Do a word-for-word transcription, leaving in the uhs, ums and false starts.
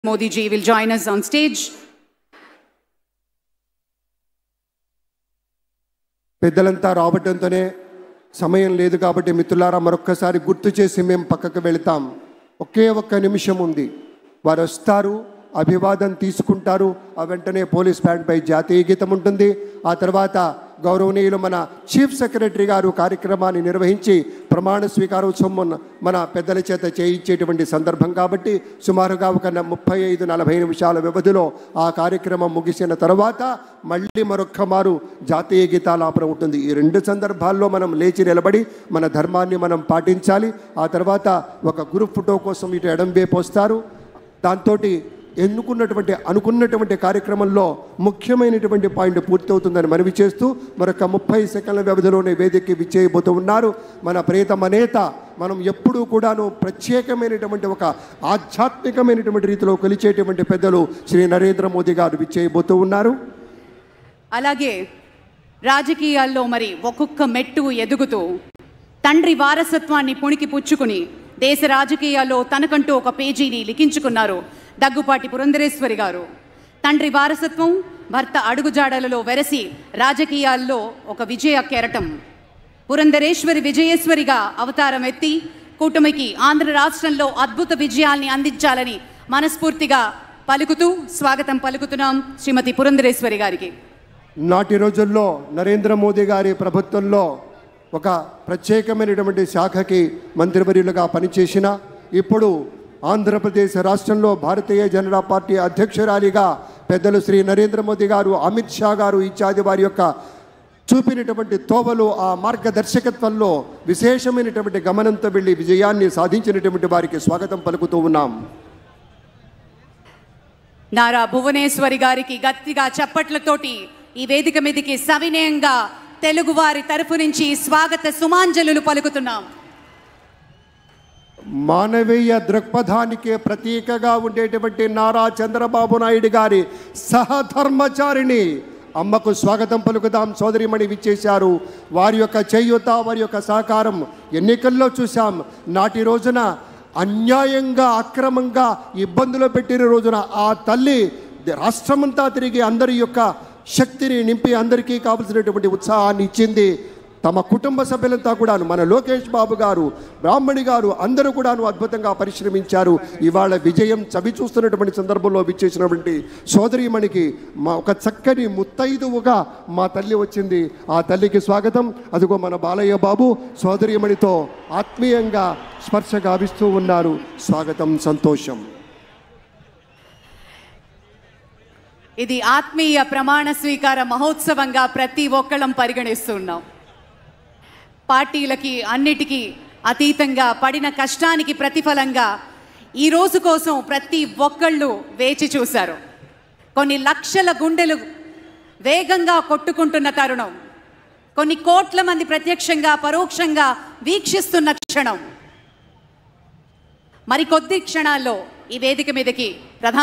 Modi ji will join us on stage. పెద్దలంతా రావటంతోనే సమయం లేదు కాబట్టి మిత్రులారా మరొక్కసారి గుర్తు చేసి మేము పక్కకు వెళ్తాం. ఒకే ఒక్క నిమిషం ఉంది. వారు వస్తారు, అభివాదం తీసుకుంటారు. ఆ వెంటనే పోలీస్ బ్యాండ్ పై జాతీయ గీతం ఉంటుంది. ఆ తర్వాత గౌరవనీయులు మన చీఫ్ సెక్రటరీ గారు కార్యక్రమాన్ని నిర్వహించి ప్రమాణ స్వీకారోత్సవం మన పెద్దల చేత చేయించేటువంటి సందర్భం కాబట్టి సుమారుగా ఒక ముప్పై ఐదు నలభై నిమిషాల వ్యవధిలో ఆ కార్యక్రమం ముగిసిన తర్వాత మళ్ళీ మరొక్క మారు జాతీయ గీతాలాపన ఉంటుంది. ఈ రెండు సందర్భాల్లో మనం లేచి నిలబడి మన ధర్మాన్ని మనం పాటించాలి. ఆ తర్వాత ఒక గ్రూప్ ఫోటో కోసం ఇటు ఎడం వైపు వస్తారు. దాంతో ఎన్నుకున్నటువంటి అనుకున్నటువంటి కార్యక్రమంలో ముఖ్యమైనటువంటి పాయింట్ పూర్తవుతుందని మనవి చేస్తూ మరొక ముప్పై సెకండ్ల వ్యవధిలోనే వేదికకి విచ్చేయబోతూ ఉన్నారు మన ప్రియతమ నేత. మనం ఎప్పుడూ కూడాను ప్రత్యేకమైనటువంటి ఒక ఆధ్యాత్మికమైనటువంటి రీతిలో కొలిచేటువంటి పెద్దలు శ్రీ నరేంద్ర మోదీ గారు విచ్చేయబోతూ ఉన్నారు. అలాగే రాజకీయాల్లో మరి ఒక్కొక్క మెట్టు ఎదుగుతూ తండ్రి వారసత్వాన్ని పుణికి పుచ్చుకుని దేశ రాజకీయాల్లో తనకంటూ ఒక పేజీని లిఖించుకున్నారు దగ్గుపాటి పురంధరేశ్వరి గారు. తండ్రి వారసత్వం, భర్త అడుగుజాడలలో వెరసి రాజకీయాల్లో ఒక విజయ కెరటం. పురంధరేశ్వరి విజయేశ్వరిగా అవతారం ఎత్తి కూటమికి ఆంధ్ర రాష్ట్రంలో అద్భుత విజయాల్ని అందించాలని మనస్ఫూర్తిగా పలుకుతూ స్వాగతం పలుకుతున్నాం శ్రీమతి పురంధరేశ్వరి గారికి. నాటి రోజుల్లో నరేంద్ర మోదీ గారి ప్రభుత్వంలో ఒక ప్రత్యేకమైనటువంటి శాఖకి మంత్రివర్యులుగా పనిచేసిన ఇప్పుడు ఆంధ్రప్రదేశ్ రాష్ట్రంలో భారతీయ జనతా పార్టీ అధ్యక్షురాలిగా పెద్దలు శ్రీ నరేంద్ర మోదీ గారు, అమిత్ షా గారు ఇత్యాది వారి యొక్క చూపినటువంటి తోవలు, ఆ మార్గదర్శకత్వంలో విశేషమైనటువంటి గమనంతో వెళ్ళి విజయాన్ని సాధించినటువంటి వారికి స్వాగతం పలుకుతూ ఉన్నాం. నారా భువనేశ్వరి గారికి గట్టిగా చప్పట్లతోటి ఈ వేదిక మీదకి సవినయంగా తెలుగు వారి తరఫు నుంచి స్వాగత సుమాంజలులు పలుకుతున్నాం. మానవీయ దృక్పథానికి ప్రతీకగా ఉండేటువంటి నారా చంద్రబాబు నాయుడు గారి సహధర్మచారిణి అమ్మకు స్వాగతం పలుకుదాం. సోదరిమణి విచ్చేశారు. వారి యొక్క చేయూత, వారి యొక్క సహకారం ఎన్నికల్లో చూశాం. నాటి రోజున అన్యాయంగా అక్రమంగా ఇబ్బందులు పెట్టిన రోజున ఆ తల్లి రాష్ట్రమంతా తిరిగి అందరి యొక్క శక్తిని నింపి అందరికీ కావలసినటువంటి ఉత్సాహాన్ని ఇచ్చింది. తమ కుటుంబ సభ్యులంతా కూడాను, మన లోకేష్ బాబు గారు, బ్రాహ్మణి గారు అందరూ కూడాను అద్భుతంగా పరిశ్రమించారు. ఇవాళ విజయం చవి చూస్తున్నటువంటి సందర్భంలో విచ్చేసినటువంటి సోదరీమణికి మా ఒక చక్కని ముత్తైదువుగా మా తల్లి వచ్చింది. ఆ తల్లికి స్వాగతం. అదిగో మన బాలయ్య బాబు సోదరీమణితో ఆత్మీయంగా స్పర్శ గావిస్తూ ఉన్నారు. స్వాగతం, సంతోషం. ఇది ఆత్మీయ ప్రమాణ స్వీకార మహోత్సవంగా ప్రతి ఒక్కళ్ళం పరిగణిస్తున్నాం. పార్టీలకి అన్నిటికీ అతీతంగా పడిన కష్టానికి ప్రతిఫలంగా ఈ రోజు కోసం ప్రతి ఒక్కళ్ళు వేచి చూశారు. కొన్ని లక్షల గుండెలు వేగంగా కొట్టుకుంటున్న తరుణం, కొన్ని కోట్ల మంది ప్రత్యక్షంగా పరోక్షంగా వీక్షిస్తున్న క్షణం. మరికొద్ది క్షణాల్లో ఈ వేదిక మీదకి ప్రధాన